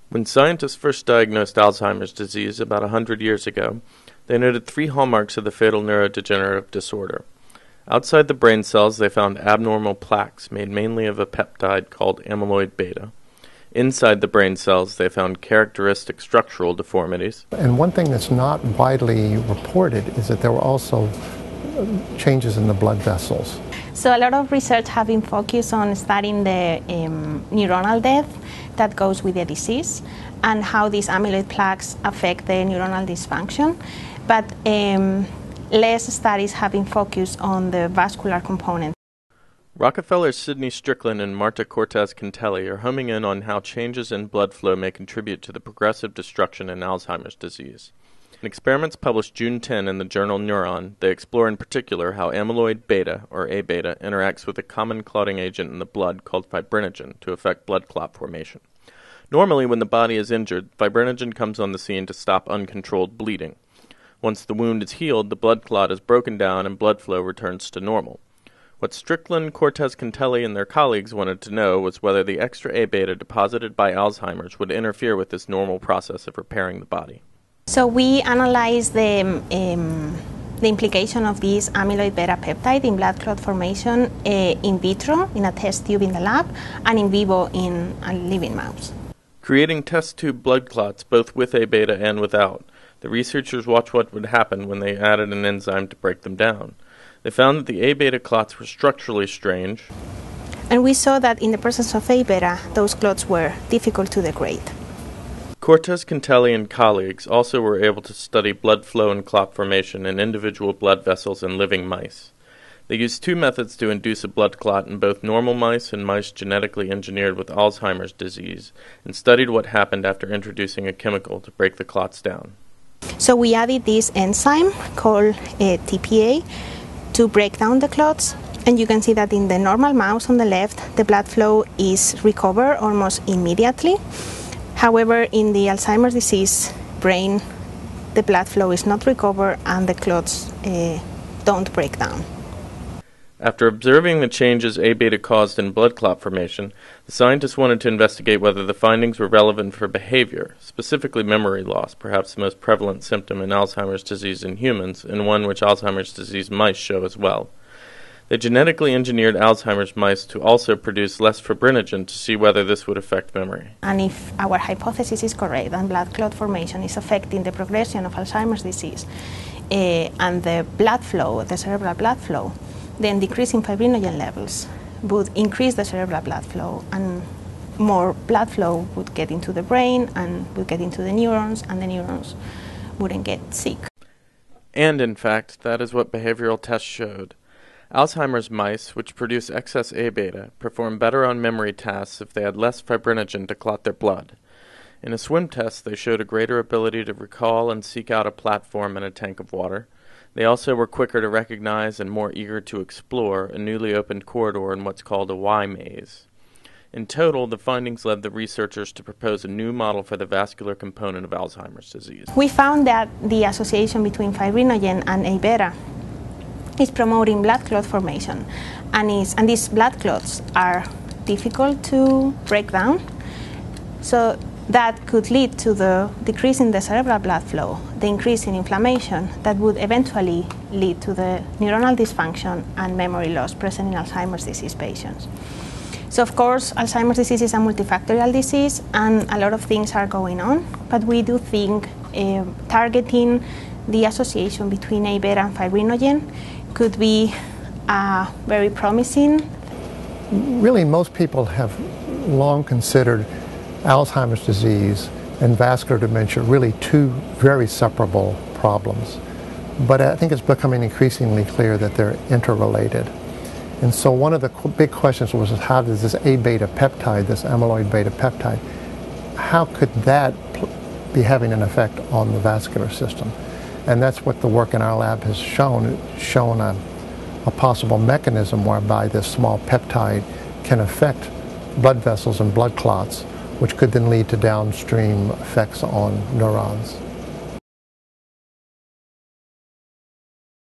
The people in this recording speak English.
When scientists first diagnosed Alzheimer's disease about 100 years ago, they noted 3 hallmarks of the fatal neurodegenerative disorder. Outside the brain cells, they found abnormal plaques made mainly of a peptide called amyloid beta. Inside the brain cells, they found characteristic structural deformities. And one thing that's not widely reported is that there were also changes in the blood vessels. So a lot of research have been focused on studying the neuronal death that goes with the disease and how these amyloid plaques affect the neuronal dysfunction. But less studies have been focused on the vascular component. Rockefeller's Sidney Strickland and Marta Cortez-Cantelli are homing in on how changes in blood flow may contribute to the progressive destruction in Alzheimer's disease. In experiments published June 10 in the journal Neuron, they explore in particular how amyloid beta, or A-beta, interacts with a common clotting agent in the blood called fibrinogen to affect blood clot formation. Normally, when the body is injured, fibrinogen comes on the scene to stop uncontrolled bleeding. Once the wound is healed, the blood clot is broken down and blood flow returns to normal. What Strickland, Cortez-Cantelli, and their colleagues wanted to know was whether the extra A-beta deposited by Alzheimer's would interfere with this normal process of repairing the body. So we analyzed the implication of this amyloid beta peptide in blood clot formation in vitro, in a test tube in the lab, and in vivo in a living mouse. Creating test tube blood clots both with A-beta and without, the researchers watched what would happen when they added an enzyme to break them down. They found that the A-beta clots were structurally strange. And we saw that in the presence of A-beta, those clots were difficult to degrade. Cortez-Cantelli and colleagues also were able to study blood flow and clot formation in individual blood vessels in living mice. They used 2 methods to induce a blood clot in both normal mice and mice genetically engineered with Alzheimer's disease, and studied what happened after introducing a chemical to break the clots down. So we added this enzyme called TPA to break down the clots, and you can see that in the normal mouse on the left, the blood flow is recovered almost immediately. However, in the Alzheimer's disease brain, the blood flow is not recovered and the clots don't break down. After observing the changes A-beta caused in blood clot formation, the scientists wanted to investigate whether the findings were relevant for behavior, specifically memory loss, perhaps the most prevalent symptom in Alzheimer's disease in humans, and one which Alzheimer's disease mice show as well. They genetically engineered Alzheimer's mice to also produce less fibrinogen to see whether this would affect memory. And if our hypothesis is correct and blood clot formation is affecting the progression of Alzheimer's disease and the blood flow, the cerebral blood flow, then decreasing fibrinogen levels would increase the cerebral blood flow, and more blood flow would get into the brain and would get into the neurons, and the neurons wouldn't get sick. And in fact, that is what behavioral tests showed. Alzheimer's mice, which produce excess A-beta, perform better on memory tasks if they had less fibrinogen to clot their blood. In a swim test, they showed a greater ability to recall and seek out a platform in a tank of water. They also were quicker to recognize and more eager to explore a newly opened corridor in what's called a Y maze. In total, the findings led the researchers to propose a new model for the vascular component of Alzheimer's disease. We found that the association between fibrinogen and A-beta is promoting blood clot formation, and these blood clots are difficult to break down. So that could lead to the decrease in the cerebral blood flow, the increase in inflammation that would eventually lead to the neuronal dysfunction and memory loss present in Alzheimer's disease patients. So of course, Alzheimer's disease is a multifactorial disease and a lot of things are going on, but we do think targeting the association between A-beta and fibrinogen could be very promising. Really, most people have long considered Alzheimer's disease and vascular dementia really 2 very separable problems. But I think it's becoming increasingly clear that they're interrelated. And so one of the big questions was, how does this A-beta peptide, this amyloid beta peptide, how could that be having an effect on the vascular system? And that's what the work in our lab has shown a possible mechanism whereby this small peptide can affect blood vessels and blood clots, which could then lead to downstream effects on neurons.